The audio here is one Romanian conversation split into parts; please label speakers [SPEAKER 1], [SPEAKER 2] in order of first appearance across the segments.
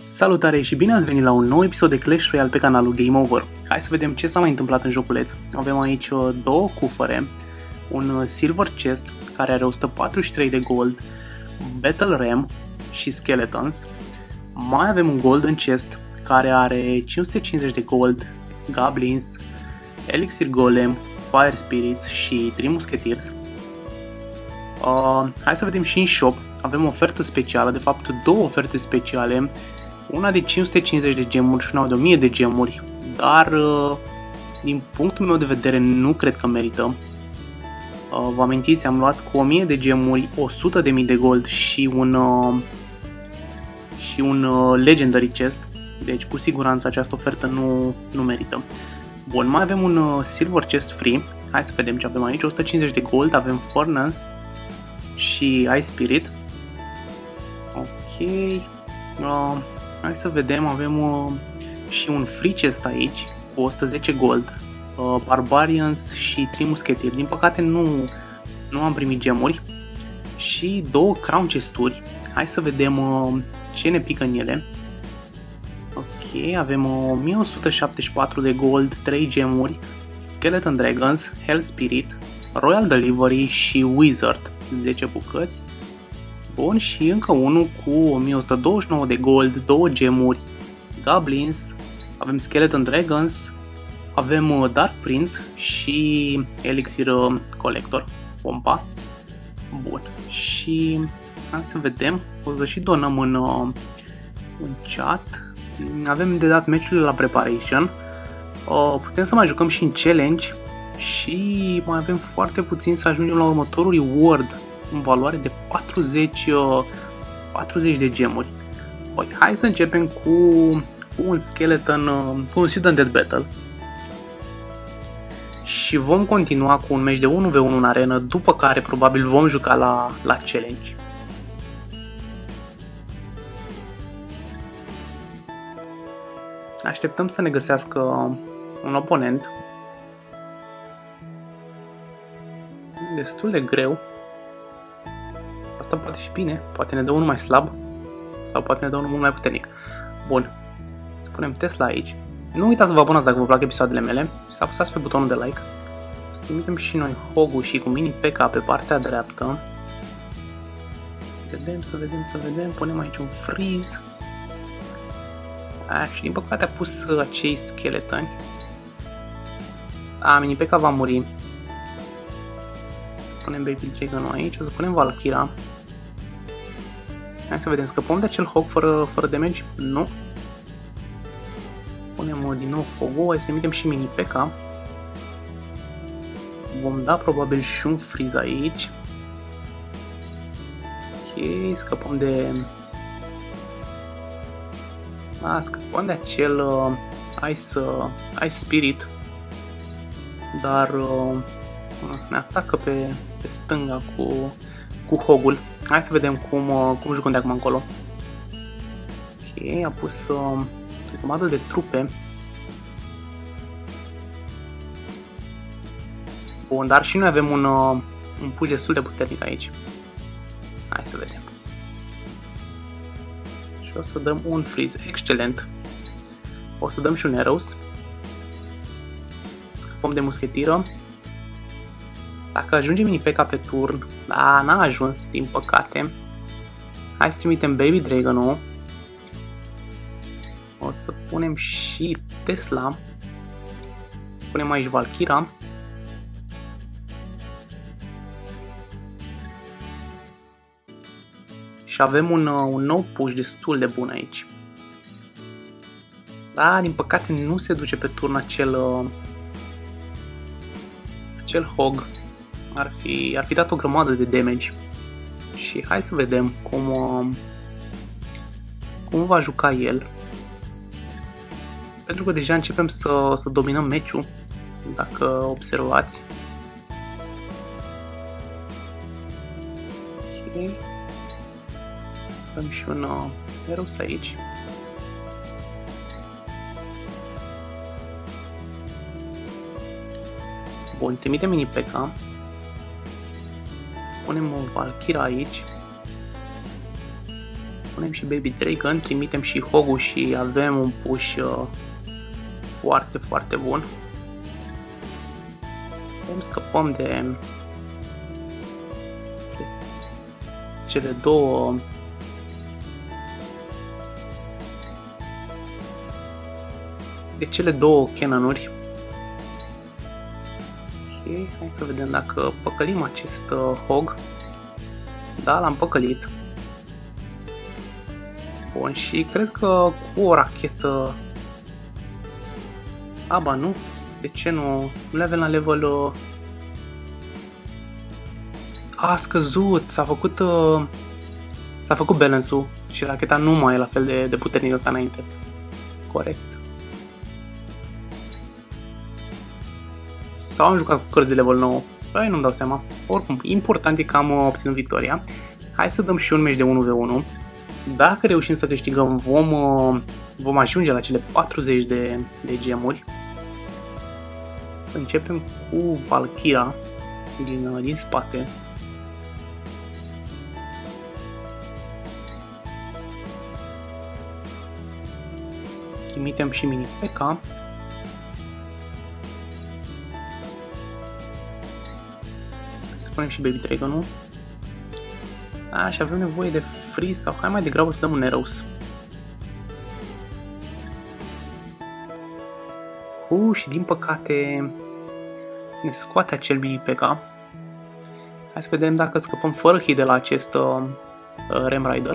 [SPEAKER 1] Salutare și bine ați venit la un nou episod de Clash Royale pe canalul Game Over. Hai să vedem ce s-a mai întâmplat în joculeț. Avem aici două cufere, un Silver Chest care are 143 de gold, Battle Ram și Skeletons. Mai avem un Golden Chest care are 550 de gold, Goblins, Elixir Golem, Fire Spirits și 3 Musketeers. Hai să vedem și în shop. Avem o ofertă specială, de fapt două oferte speciale, una de 550 de gemuri și una de 1000 de gemuri, dar din punctul meu de vedere nu cred că merită. Vă amintiți, am luat cu 1000 de gemuri 100.000 de gold și un Legendary Chest, deci cu siguranță această ofertă nu merită. Bun, mai avem un Silver Chest free, hai să vedem ce avem aici, 150 de gold, avem Furnace și Ice Spirit. Ok, hai să vedem, avem și un free chest aici cu 110 gold, Barbarians și 3 Musketeers. Din păcate nu am primit gemuri și două Crown chesturi. Hai să vedem ce ne pică în ele. Ok, avem 1174 de gold, 3 gemuri, Skeleton Dragons, Hell Spirit, Royal Delivery și Wizard, 10 bucăți. Bun, și încă unul cu 1129 de gold, 2 gemuri, Goblins, avem Skeleton Dragons, avem Dark Prince și Elixir Collector, pompa. Bun, și hai să vedem, o să și donăm în chat. Avem de dat meciurile la Preparation, putem să mai jucăm și în Challenge și mai avem foarte puțin să ajungem la următorul reward în valoare de 40 de gemuri. Păi, hai să începem cu un skeleton, cu un Sudden Death Battle. Și vom continua cu un meci de 1v1 în arenă, după care probabil vom juca la challenge. Așteptăm să ne găsească un oponent. Destul de greu. Asta poate fi bine, poate ne dă unul mai slab sau poate ne dă unul mult mai puternic. Bun, să punem Tesla aici. Nu uitați să vă abonați dacă vă plac episoadele mele și să apăsați pe butonul de like. Să trimitem și noi Hogul și cu mini P.K. pe partea dreaptă. Să vedem, punem aici un freeze. Și din păcate a pus acei scheletoni. Mini P.K. va muri. Punem Baby Dragon aici, o să punem Valkyra. Hai să vedem, scăpăm de acel Hog fără damage? Nu. Punem din nou Hog-ul, hai să emitem și mini P.K. Vom da probabil și un freeze aici. Ok, scăpăm de... scăpăm de acel Ice Spirit. Dar ne atacă pe stânga cu Hogul. Hai să vedem cum jucăm de acum încolo. Ok, a pus o grămadă de trupe. Bun, dar și noi avem un push destul de puternic aici. Hai să vedem. Și o să dăm un freeze. Excelent. O să dăm și un arrows. Scăpăm de muschetiră. Dacă ajungem mini P.K. pe turn, n-a ajuns, din păcate. Hai să trimitem Baby Dragon-ul. O să punem și Tesla. Punem aici Valkyra. Și avem un nou push destul de bun aici. Din păcate nu se duce pe turn acel Hog. Ar fi dat o grămadă de damage. Și hai să vedem cum va juca el. Pentru că deja începem să dominăm meciul, dacă observați. Ok. Avem și un Eros aici. Bun, trimitem mini P.K. Punem o Valkyra aici. Punem și Baby Dragon, trimitem și Hogu și avem un push foarte, foarte bun. Scăpăm de cele două canonuri. Ok, hai să vedem dacă păcălim acest Hog. Da, l-am păcălit. Bun, și cred că cu o rachetă... Aba, nu? De ce nu? Nu le avem la level... A scăzut! S-a făcut balance-ul și racheta nu mai e la fel de puternică ca înainte. Corect. Sau am jucat cu cărți de level 9? Păi nu-mi dau seama. Oricum, important e că am obținut victoria. Hai să dăm și un meci de 1v1. Dacă reușim să câștigăm, vom ajunge la cele 40 de gemuri. Începem cu Valkyra din spate. Trimitem și mini P.K. Să punem și Baby Dragon-ul. Și avem nevoie de free sau hai mai degrabă să dăm un Arrows. Și din păcate ne scoate acel mini P.K. Hai să vedem dacă scăpăm fără hit de la acest Rem Rider.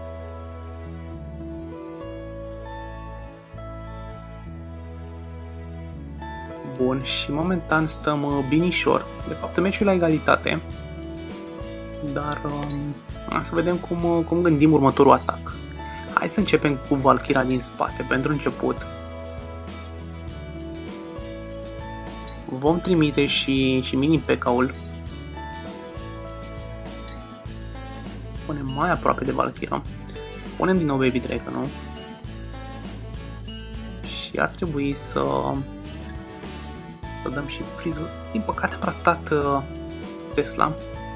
[SPEAKER 1] Bun, și momentan stăm binișor. De fapt, meciul e la egalitate. Dar să vedem cum gândim următorul atac. Hai să începem cu Valkyra din spate pentru început. Vom trimite și mini P.K.-ul. Punem mai aproape de Valkyra. Punem din nou Baby Dragon-ul. Și ar trebui să dăm și freeze-ul. Din păcate am ratat Tesla.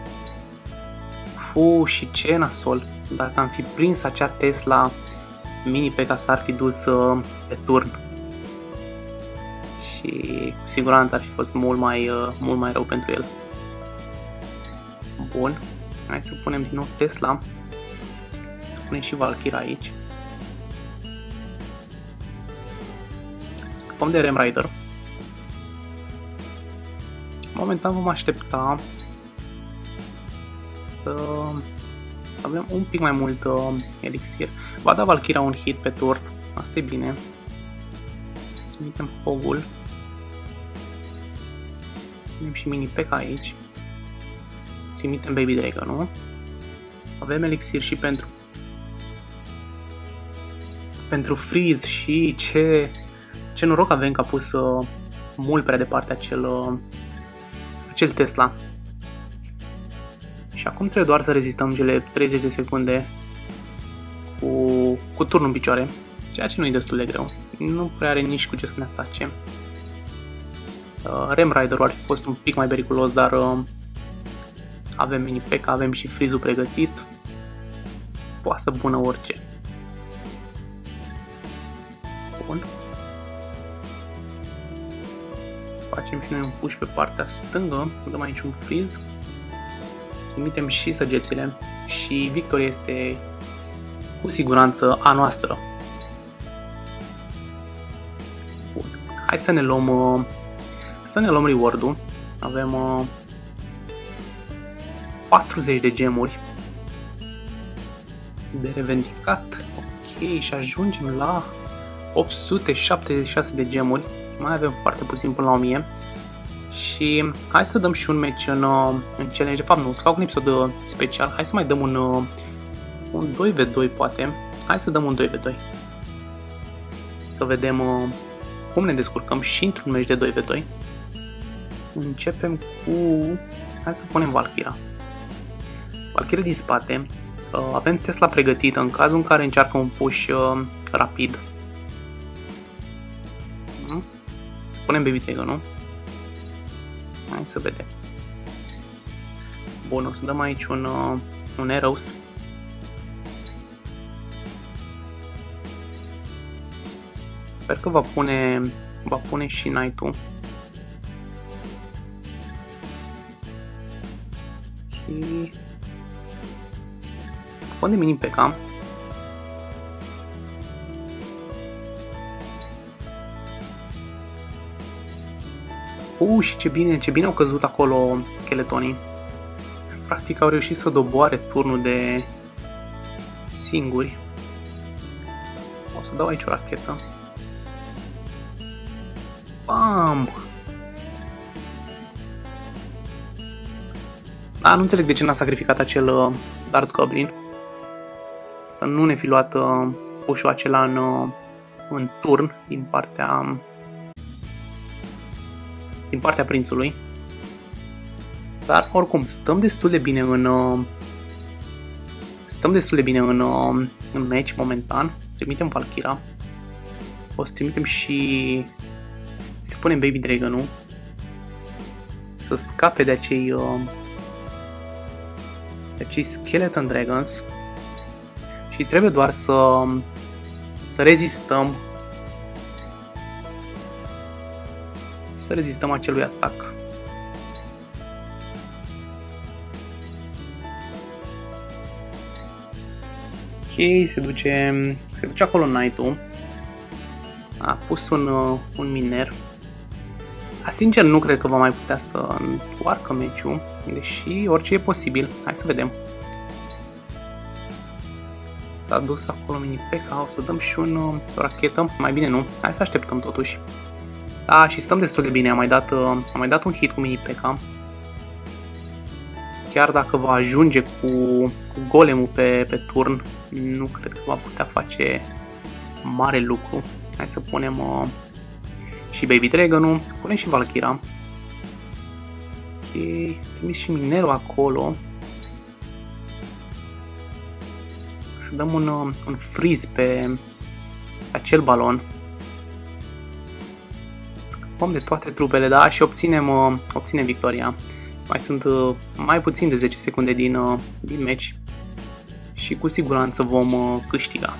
[SPEAKER 1] Și ce nasol. Dacă am fi prins acea Tesla, mini P.K. s-ar fi dus pe turn. Și cu siguranță ar fi fost mult mai rău pentru el. Bun. Hai să punem din nou Tesla. Să punem și Valkyra aici. Scăpăm de Rem Rider. Momentan vom aștepta să avem un pic mai mult elixir. Va da Valkyra un hit pe turn. Asta e bine. Trimitem Hogul. Trimitem și mini P.K. aici. Trimitem Baby Dragon, nu? Avem elixir și pentru freeze și ce noroc avem că a pus mult prea departe acel Tesla. Și acum trebuie doar să rezistăm cele 30 de secunde cu turnul în picioare, ceea ce nu e destul de greu. Nu prea are nici cu ce să ne atace. Rem Rider-ul ar fi fost un pic mai periculos, dar avem mini P.K., avem și freeze-ul pregătit. Poate să bună orice. Bun. Facem și noi un push pe partea stângă, dăm aici un freeze. Trimitem și săgețile și victoria este cu siguranță a noastră. Bun. Hai să ne luăm reward-ul. Avem 40 de gemuri de revendicat. Ok, și ajungem la 876 de gemuri. Mai avem foarte puțin până la 1000. Și hai să dăm și un match în challenge. De fapt nu, să fac un episod special. Hai să mai dăm un 2v2 poate. Hai să dăm un 2v2. Să vedem cum ne descurcăm și într-un match de 2v2. Începem cu... Hai să punem Valkyra. Valkyra din spate. Avem Tesla pregătită în cazul în care încearcă un push rapid. Punem Baby Dragon, nu? Hai să vedem. Bun, o să dăm aici un Arrows. Sper că va pune și Knight-ul. Și scăpăm de mini P.K. Și ce bine au căzut acolo scheletonii. Practic au reușit să doboare turnul de singuri. O să dau aici o rachetă. Bam! Da, nu înțeleg de ce n-a sacrificat acel Darts Goblin. Să nu ne fi luat push-ul acela în turn din partea prințului. Dar oricum stăm destul de bine în match momentan. Trimitem Valkyra. O să trimitem și să punem Baby Dragon-ul să scape de acei Skeleton Dragons. Și trebuie doar să rezistăm acelui atac. Ok, se duce acolo Knight-ul. A pus un miner. Sincer, nu cred că va mai putea să întoarcă meciul, deși orice e posibil. Hai să vedem. S-a dus acolo mini P.K. O să dăm și o rachetă. Mai bine nu. Hai să așteptăm totuși. Da, și stăm destul de bine. Am mai dat un hit cu mini P.K. Chiar dacă va ajunge cu golemul pe turn, nu cred că va putea face mare lucru. Hai să punem și Baby Dragon-ul, punem și Valkyra. Ok, trimis și minerul acolo. Să dăm un freeze pe acel balon. Scăpăm de toate trupele, da, și obținem victoria. Mai sunt mai puțin de 10 secunde din match și cu siguranță vom câștiga.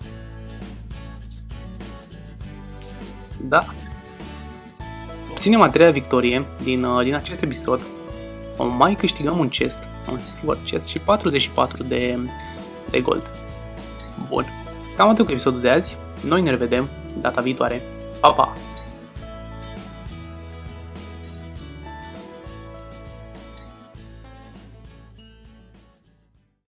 [SPEAKER 1] Da. Obținem a treia victorie din acest episod. Mai câștigăm un chest, un silver chest și 44 de gold. Bun. Cam atât cu episodul de azi. Noi ne revedem data viitoare. Pa, pa!